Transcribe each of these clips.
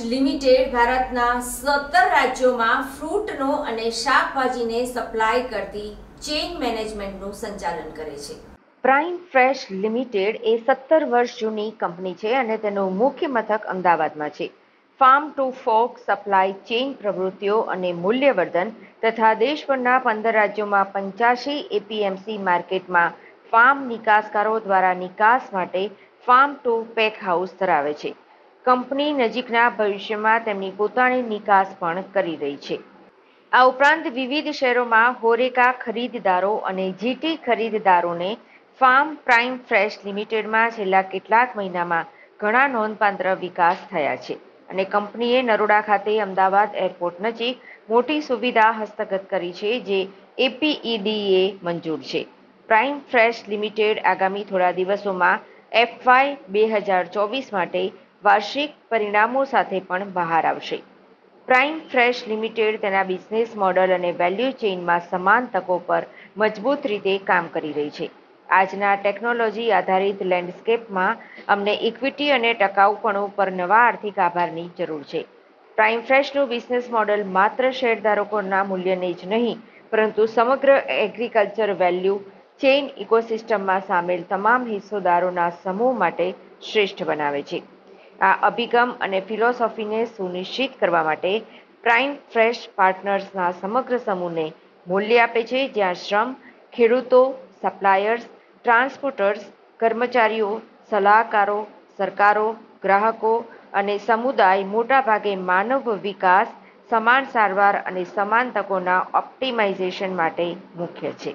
Limited ભારતના 17 રાજ્યોમાં ફ્રૂટનો અને શાકભાજીને સપ્લાય કરતી ચેઇન મેનેજમેન્ટનું સંચાલન કરે છે. પ્રાઇમ ફ્રેશ લિમિટેડ એ 17 વર્ષ જૂની કંપની છે અને તેનું મુખ્ય મથક અમદાવાદમાં છે. Farm to fork supply chain પ્રવૃત્તિઓ અને મૂલ્યવર્ધન તથા દેશભરના 15 રાજ્યોમાં 85 એપીએમસી માર્કેટમાં ફાર્મ નિકાસકારો દ્વારા નિકાસ માટે ફાર્મ ટુ પેક હાઉસ ધરાવે છે. કંપની નજીકના ભવિષ્યમાં તેમની પોતાની નિકાસ પણ કરી રહી છે. આ ઉપરાંત વિવિધ શહેરોમાં હોરેકા ખરીદદારો અને જીટી ખરીદદારોને ફાર્મ પ્રાઇમ ફ્રેશ લિમિટેડમાં છેલ્લા કેટલાક મહિનામાં ઘણા નોંધપાત્ર વિકાસ થયા છે અને કંપનીએ નરોડા ખાતે અમદાવાદ એરપોર્ટ નજીક મોટી સુવિધા હસ્તગત કરી છે, જે એપીઈડીએ મંજૂર છે. પ્રાઇમ ફ્રેશ લિમિટેડ આગામી થોડા દિવસોમાં FY 2024 માટે વાર્ષિક પરિણામો સાથે પણ બહાર આવશે. પ્રાઇમ ફ્રેશ લિમિટેડ તેના બિઝનેસ મોડલ અને વેલ્યુ ચેઇનમાં સમાન તકો પર મજબૂત રીતે કામ કરી રહી છે. આજના ટેકનોલોજી આધારિત લેન્ડસ્કેપમાં અમને ઇક્વિટી અને ટકાઉપણું પર નવા આર્થિક આભારની જરૂર છે. પ્રાઇમ ફ્રેશનું બિઝનેસ મોડલ માત્ર શેરધારકોના મૂલ્યને જ નહીં, પરંતુ સમગ્ર એગ્રીકલ્ચર વેલ્યુ ચેઇન ઇકોસિસ્ટમમાં સામેલ તમામ હિસ્સેદારોના સમૂહ માટે શ્રેષ્ઠ બનાવે છે. આ અભિગમ અને ફિલોસોફીને સુનિશ્ચિત કરવા માટે પ્રાઇમ ફ્રેશ પાર્ટનર્સના સમગ્ર સમૂહને મૂલ્ય આપે છે, જ્યાં શ્રમ, ખેડૂતો, સપ્લાયર્સ, ટ્રાન્સપોર્ટર્સ, કર્મચારીઓ, સલાહકારો, સરકારો, ગ્રાહકો અને સમુદાય મોટાભાગે માનવ વિકાસ, સમાન સારવાર અને સમાન તકોના ઓપ્ટિમાઇઝેશન માટે મુખ્ય છે.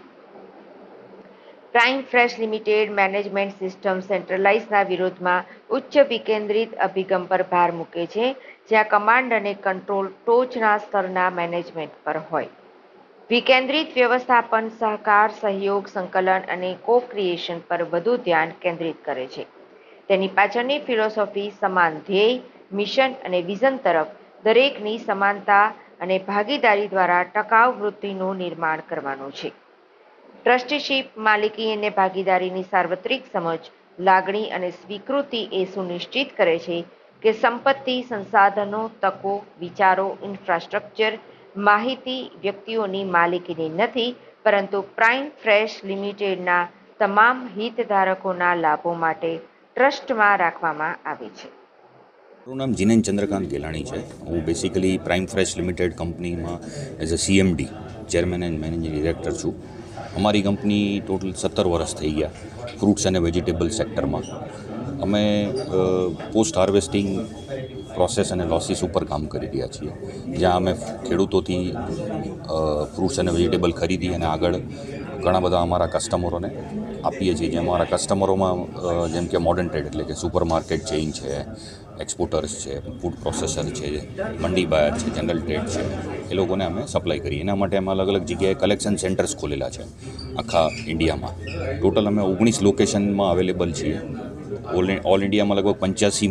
Prime Fresh Limited management system સેન્ટ્રલાઇઝના વિરોધમાં ઉચ્ચ વિકેન્દ્રિત અભિગમ પર ભાર મૂકે છે, જ્યાં કમાન્ડ અને કંટ્રોલ ટોચના સ્તરના મેનેજમેન્ટ પર હોય. વિકેન્દ્રિત વ્યવસ્થાપન સહકાર, સહયોગ, સંકલન અને કો-ક્રિએશન પર વધુ ધ્યાન કેન્દ્રિત કરે છે. તેની પાછળની ફિલોસોફી સમાન ધ્યેય, મિશન અને વિઝન તરફ દરેકની સમાનતા અને ભાગીદારી દ્વારા ટકાઉ વૃદ્ધિનું નિર્માણ કરવાનું છે. ટ્રસ્ટીશિપ, માલિકી અને ભાગીદારીની સાર્વત્રિક સમજ, લાગણી અને સ્વીકૃતિ એ સુનિશ્ચિત કરે છે કે સંપત્તિ, સંસાધનો, તકો, વિચારો, ઇન્ફ્રાસ્ટ્રક્ચર, માહિતી વ્યક્તિઓની માલિકીની નથી, પરંતુ પ્રાઇમ ફ્રેશ લિમિટેડના તમામ હિતધારકોના લાભો માટે ટ્રસ્ટમાં રાખવામાં આવે છે. મારું નામ જીનેન ચંદ્રકાંત ગેલાણી છે. હું બેસિકલી પ્રાઇમ ફ્રેશ લિમિટેડ કંપનીમાં as a CMD, chairman and managing director છું. અમારી કંપની ટોટલ 17 વર્ષ થઈ ગયા ફ્રૂટ્સ અને વેજીટેબલ સેક્ટરમાં. અમે પોસ્ટ હાર્વેસ્ટિંગ પ્રોસેસ અને લોસીસ ઉપર કામ કરી રહ્યા છીએ, જ્યાં અમે ખેડૂતોથી ફ્રૂટ્સ અને વેજીટેબલ ખરીદી અને આગળ ઘણા બધા અમારા કસ્ટમરોને આપીએ છીએ. જેમ અમારા કસ્ટમરોમાં જેમ કે મોડર્ન ટ્રેડ એટલે કે સુપર માર્કેટ ચેઇન છે, એક્સપોર્ટર્સ છે, ફૂડ પ્રોસેસર છે, મંડી બાયર છે, જનરલ ટ્રેડ છે, એ લોકોને અમે સપ્લાય કરીએ. એના માટે અમે અલગ અલગ જગ્યાએ કલેક્શન સેન્ટર્સ ખોલેલા છે આખા ઇન્ડિયામાં. ટોટલ અમે 19 લોકેશનમાં અવેલેબલ છીએ. ઓલ ઇન્ડિયામાં લગભગ 85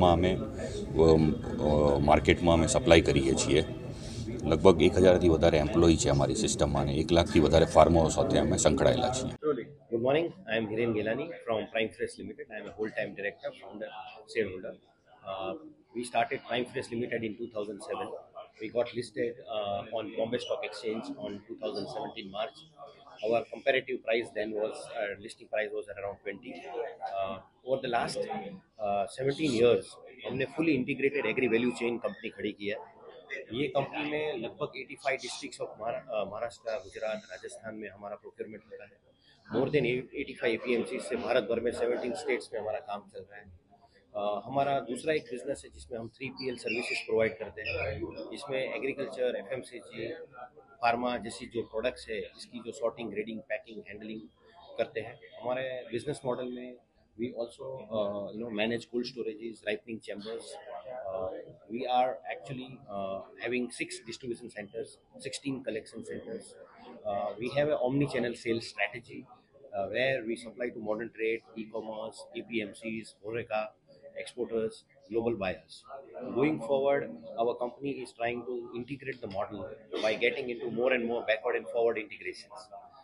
માર્કેટમાં અમે સપ્લાય કરીએ છીએ. લગભગ 1000થી વધારે એમ્પ્લોય છે અમારી સિસ્ટમમાં અને 1 લાખથી વધારે ફાર્મરો સાથે અમે સંકળાયેલા છીએ. Good morning. I am Hiren Gilani from Prime Fresh Limited. I am a whole-time director, founder, shareholder. We started Prime Fresh Limited in 2007. We got listed on Bombay Stock Exchange on 2017 March. Our comparative price then was, listing price was at around 20. Over the last 17 years, हमने fully integrated agri value chain company खड़ी की है. ये company में लगभग 85 districts of Maharashtra, Gujarat, Rajasthan में हमारा procurement होता है. मोर देन 85 APMC से भारत भर में 17 स्टेट्स में हमारा काम चल रहा है. हमारा दूसरा एक बिजनेस है जिसमें हम 3PL सर्विसेज प्रोवाइड करते हैं. इसमें एग्रीकल्चर, FMCG, फार्मा जैसी जो प्रोडक्ट्स है, इसकी जो सॉर्टिंग, ग्रेडिंग, पैकिंग, हैंडलिंग करते हैं. हमारे बिजनेस मॉडल में we also manage cold storages, ripening chambers. We are actually having 6 distribution centers, 16 collection centers. We have an omni-channel sales strategy where we supply to modern trade, e-commerce, APMCs, HoReCa, exporters, global buyers. Going forward, our company is trying to integrate the model by getting into more and more backward and forward integrations.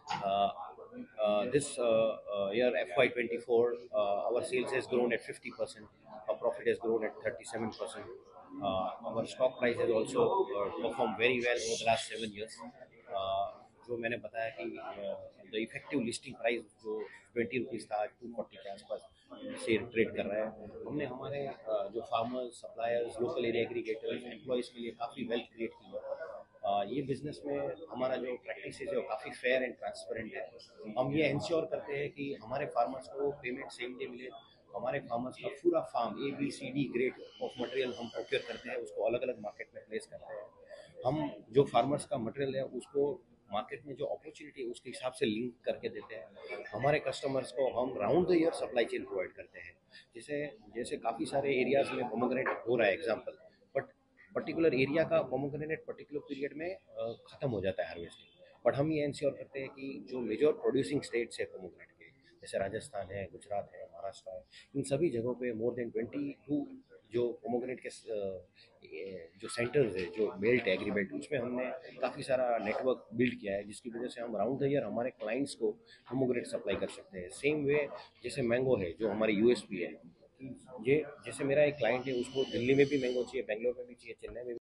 This year FY24, our sales has grown at 50%, our profit has grown at 37%. Our stock price has also performed very well over the last 7 years. जो मैंने बताया कि the effective listing price जो 20 rupees था, 240 के आसपास से trade कर रहा है। हमने हमारे जो farmers, suppliers, local area aggregators, employees के लिए काफ़ी वेल्थ क्रिएट की है। ये बिजनेस में हमारा जो प्रैक्टिस है वो काफ़ी फेयर एंड ट्रांसपेरेंट है। हम ये इंश्योर करते हैं कि हमारे फार्मर्स को पेमेंट सेम डे मिले। हमारे फार्मर्स का पूरा farm ABCD grade of material हम प्रोक्योर करते हैं, उसको अलग अलग मार्केट में प्लेस करते हैं। हम जो फार्मर्स का मटेरियल है उसको मार्केट में जो अपॉर्चुनिटी है उसके हिसाब से लिंक करके देते हैं। हमारे कस्टमर्स को हम round the year supply chain provide करते हैं। जैसे जैसे काफ़ी सारे एरियाज में पोमोग्रेनेट हो रहा है एग्जाम्पल, बट पर्टिकुलर एरिया का पोमोग्रेनेट पर्टिकुलर पीरियड में ख़त्म हो जाता है हार्वेस्टिंग। बट हम ये इंश्योर करते हैं कि जो मेजर प्रोड्यूसिंग स्टेट्स है पोमोग्रेनेट के, जैसे राजस्थान है, गुजरात है, महाराष्ट्र है, इन सभी जगहों पे मोर देन 22 जो पोमोग्रेनेट के जो सेंटर्स है, जो बेल्ट है एग्रीबेल्ट, उसमें हमने काफ़ी सारा नेटवर्क बिल्ड किया है, जिसकी वजह से हम राउंड द ईयर हमारे क्लाइंट्स को पोमोग्रेनेट सप्लाई कर सकते हैं। सेम वे जैसे मैंगो है जो हमारी USP है, ये जैसे मेरा एक क्लाइंट है उसको दिल्ली में भी मैंगो चाहिए, बेंगलोर में भी चाहिए, चेन्नई में भी